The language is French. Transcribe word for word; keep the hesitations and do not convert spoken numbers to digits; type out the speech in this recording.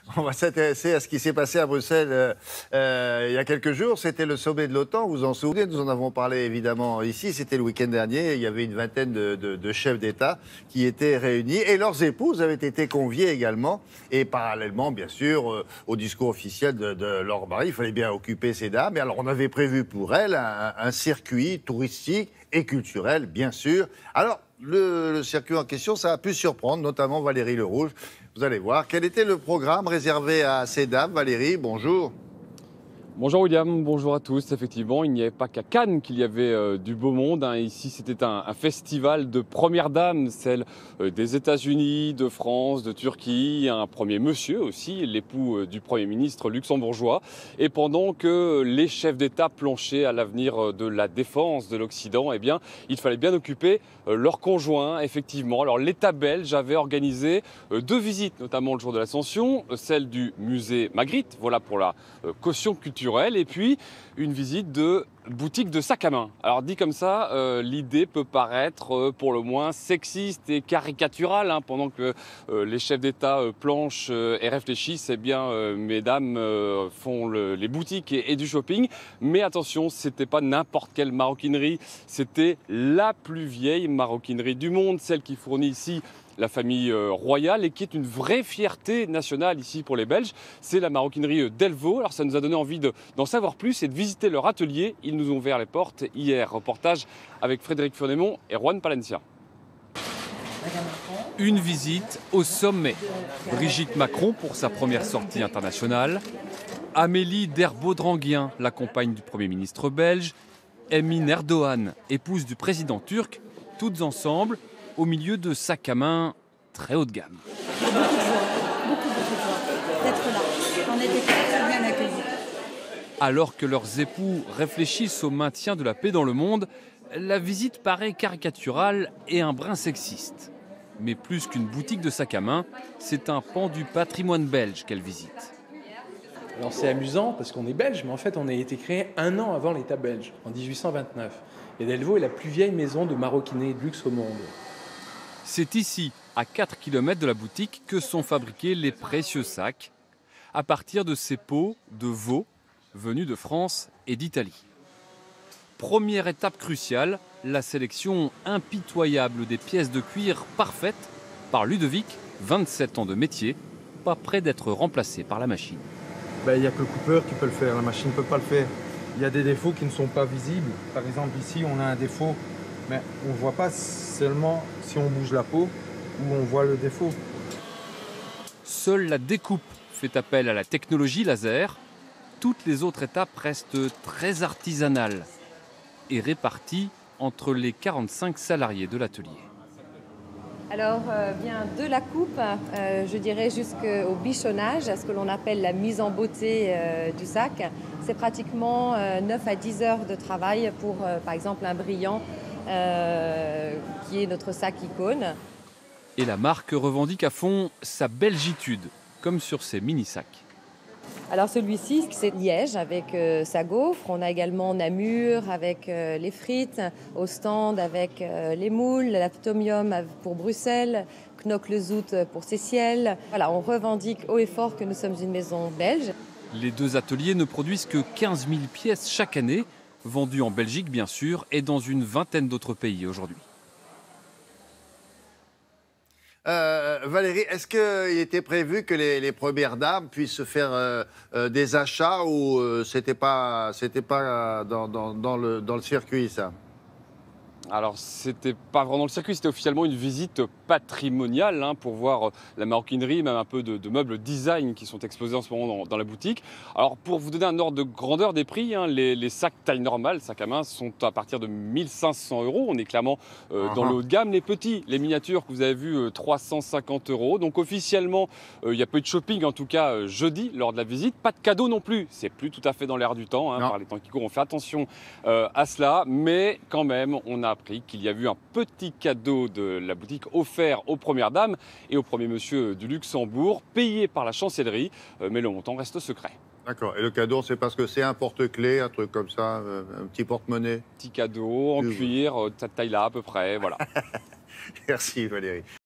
On va s'intéresser à ce qui s'est passé à Bruxelles euh, euh, il y a quelques jours. C'était le sommet de l'OTAN, vous vous en souvenez, nous en avons parlé évidemment ici. C'était le week-end dernier, il y avait une vingtaine de, de, de chefs d'État qui étaient réunis et leurs épouses avaient été conviées également. Et parallèlement, bien sûr, euh, au discours officiel de, de leur mari, il fallait bien occuper ces dames. Et alors on avait prévu pour elles un, un circuit touristique et culturel, bien sûr. Alors, le, le circuit en question, ça a pu surprendre, notamment Valérie Le Rouge. Vous allez voir. Quel était le programme réservé à ces dames? Valérie, bonjour. Bonjour William, bonjour à tous. Effectivement, il n'y avait pas qu'à Cannes qu'il y avait euh, du beau monde. Hein. Ici, c'était un, un festival de premières dames, celles euh, des États-Unis, de France, de Turquie, un premier monsieur aussi, l'époux euh, du Premier ministre luxembourgeois. Et pendant que les chefs d'État planchaient à l'avenir de la défense de l'Occident, eh bien, il fallait bien occuper euh, leurs conjoints, effectivement. Alors, l'État belge avait organisé euh, deux visites, notamment le jour de l'Ascension, euh, celle du musée Magritte, voilà pour la euh, caution culturelle, et puis une visite de boutique de sacs à main. Alors dit comme ça, euh, l'idée peut paraître euh, pour le moins sexiste et caricaturale, hein, pendant que euh, les chefs d'État euh, planchent euh, et réfléchissent, eh bien euh, mesdames euh, font le, les boutiques et, et du shopping. Mais attention, c'était pas n'importe quelle maroquinerie, c'était la plus vieille maroquinerie du monde, celle qui fournit ici la famille royale et qui est une vraie fierté nationale ici pour les Belges. C'est la maroquinerie Delvaux. Alors ça nous a donné envie de, d'en savoir plus et de visiter leur atelier. Ils nous ont ouvert les portes hier. Reportage avec Frédéric Furnémont et Juan Palencia. Une visite au sommet. Brigitte Macron pour sa première sortie internationale. Amélie Derbaud-Dranguien, la compagne du Premier ministre belge. Emin Erdogan, épouse du président turc. Toutes ensemble, au milieu de sacs à main très haut de gamme. Beaucoup de joie, beaucoup, beaucoup de joie d'être là. On était très, très bien accueillis. Alors que leurs époux réfléchissent au maintien de la paix dans le monde, la visite paraît caricaturale et un brin sexiste. Mais plus qu'une boutique de sacs à main, c'est un pan du patrimoine belge qu'elle visite. Alors c'est amusant parce qu'on est belge, mais en fait on a été créé un an avant l'État belge, en dix-huit cent vingt-neuf. Et Delvaux est la plus vieille maison de maroquinerie et de luxe au monde. C'est ici, à quatre kilomètres de la boutique, que sont fabriqués les précieux sacs, à partir de ces pots de veau venus de France et d'Italie. Première étape cruciale, la sélection impitoyable des pièces de cuir parfaites par Ludovic, vingt-sept ans de métier, pas près d'être remplacé par la machine. Ben, il n'y a que le coupeur qui peut le faire, la machine ne peut pas le faire. Il y a des défauts qui ne sont pas visibles. Par exemple, ici, on a un défaut, mais on ne voit pas seulement si on bouge la peau où on voit le défaut. Seule la découpe fait appel à la technologie laser. Toutes les autres étapes restent très artisanales et réparties entre les quarante-cinq salariés de l'atelier. Alors, euh, bien de la coupe, euh, je dirais jusqu'au bichonnage, ce que l'on appelle la mise en beauté euh, du sac. C'est pratiquement euh, neuf à dix heures de travail pour, euh, par exemple, un brillant euh, qui est notre sac icône. Et la marque revendique à fond sa belgitude, comme sur ses mini-sacs. Alors celui-ci, c'est Liège avec euh, sa gaufre. On a également Namur avec euh, les frites, Ostende avec euh, les moules, l'Atomium pour Bruxelles, Knock-le-Zout pour Seyssiel. Voilà, on revendique haut et fort que nous sommes une maison belge. Les deux ateliers ne produisent que quinze mille pièces chaque année, vendues en Belgique bien sûr, et dans une vingtaine d'autres pays aujourd'hui. Euh, Valérie, est-ce qu'il était prévu que les, les premières dames puissent se faire euh, euh, des achats ou euh, c'était pas, c'était pas dans, dans, dans, le, dans le circuit, ça? Alors, c'était pas vraiment le circuit, c'était officiellement une visite patrimoniale, hein, pour voir la maroquinerie, même un peu de, de meubles design qui sont exposés en ce moment dans, dans la boutique. Alors, pour vous donner un ordre de grandeur des prix, hein, les, les sacs taille normale, sacs à main, sont à partir de mille cinq cents euros. On est clairement euh, Uh-huh. dans le haut de gamme. Les petits, les miniatures que vous avez vues, euh, trois cent cinquante euros. Donc, officiellement, euh, il y a peu de shopping, en tout cas euh, jeudi, lors de la visite. Pas de cadeaux non plus. C'est plus tout à fait dans l'air du temps, hein, par les temps qui courent. On fait attention euh, à cela. Mais quand même, on a appris qu'il y a eu un petit cadeau de la boutique offert aux premières dames et au premier monsieur du Luxembourg, payé par la chancellerie, mais le montant reste secret. D'accord. Et le cadeau, c'est parce que c'est un porte-clés, un truc comme ça, un petit porte-monnaie? Petit cadeau en cuir, de cette taille-là à peu près, voilà. Merci Valérie.